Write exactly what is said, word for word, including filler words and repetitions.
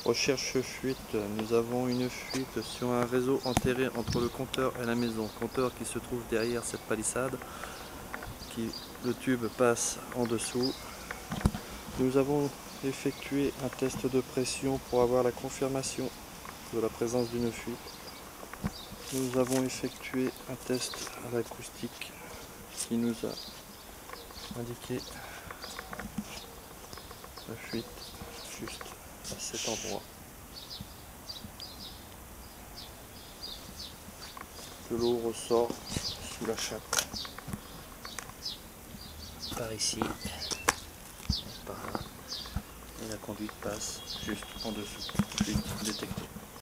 Recherche fuite, nous avons une fuite sur un réseau enterré entre le compteur et la maison. Compteur qui se trouve derrière cette palissade, qui, le tube passe en dessous. Nous avons effectué un test de pression pour avoir la confirmation de la présence d'une fuite. Nous avons effectué un test à l'acoustique qui nous a indiqué la fuite juste à cet endroit. De l'eau ressort sous la chape. Par ici, par là, et la conduite passe juste en dessous. Fuite détectée.